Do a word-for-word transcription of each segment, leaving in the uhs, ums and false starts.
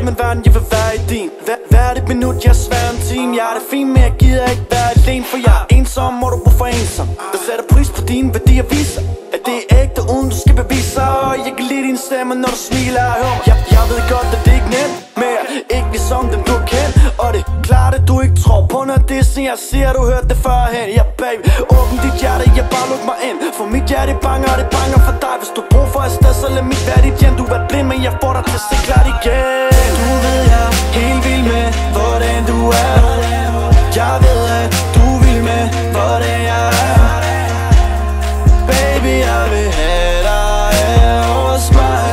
som en verden, jeg vil være i din. Hver, hvert et minut, jeg svær en time. Jeg er det fint, men jeg gider ikke være alene. For jeg er ensom, og du hvorfor ensom? Der sætter pris på dine værdier, viser at det er ægte, uden du skal bevise. Og jeg kan lide din stemme, når du smiler. Jeg, jeg ved godt, at det er ikke nemt, men jeg er ikke ligesom dem, du er kendt. Og det er klart, at du ikke tror på noget, det er jeg siger, du hørte det førhen. Ja, baby, åbn dit hjerte, jeg bare luk mig ind. For mit hjerte er bange, og det banger for dig. Hvis du har brug for et sted, så lad mit være dit hjem. Du er blind, men jeg får dig til at se klart igen. Du ved, jeg er helt vild med, hvordan du er. Jeg ved, at du vil med, hvordan jeg er. Baby, jeg vil have dig her hos mig.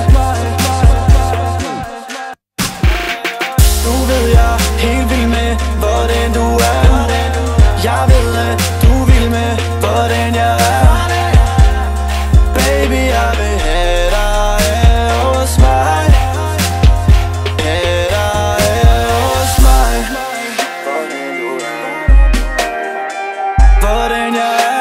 Du ved, jeg er helt vild med, hvordan du er. Jeg ved, at du vil med, hvordan jeg er. Baby, jeg vil have dig her hos mig. Have dig her hos mig. Hvordan du er. Hvordan jeg er.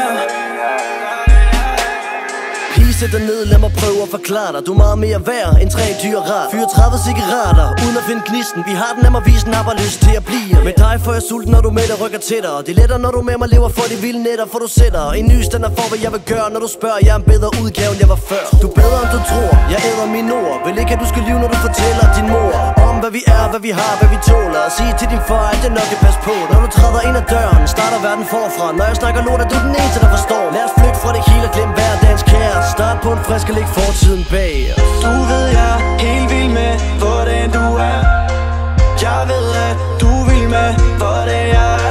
Sæt dig ned, lad mig prøve at forklare dig. Du er meget mere værd end tre dyre rar. Fyre tredive cigaretter, uden at finde gnisten. Vi har den af mig, visen har bare lyst til at blive. Med dig får jeg sulten, når du med dig rykker tættere. Det er lettere, når du med mig lever for de vilde nætter. For du sætter en ny standard for, hvad jeg vil gøre. Når du spørger, jeg er en bedre udgave, end jeg var før. Du er bedre, end du tror, jeg æder mine ord. Vil ikke, at du skal lyve, når du fortæller din mor om hvad vi er, hvad vi har, hvad vi tåler. Og sige til din far, at jeg nok vil passe på. Når du træder ind ad døren, starter verden forfra. Når jeg snakker lort, er du den eneste, der forstår. Lad os flygte fra det hele og glem hverdagens kære. Start på en frisk og læg fortiden bag os. Du ved, jeg er helt vild med, hvordan du er. Jeg ved, at du vil med, hvordan jeg er.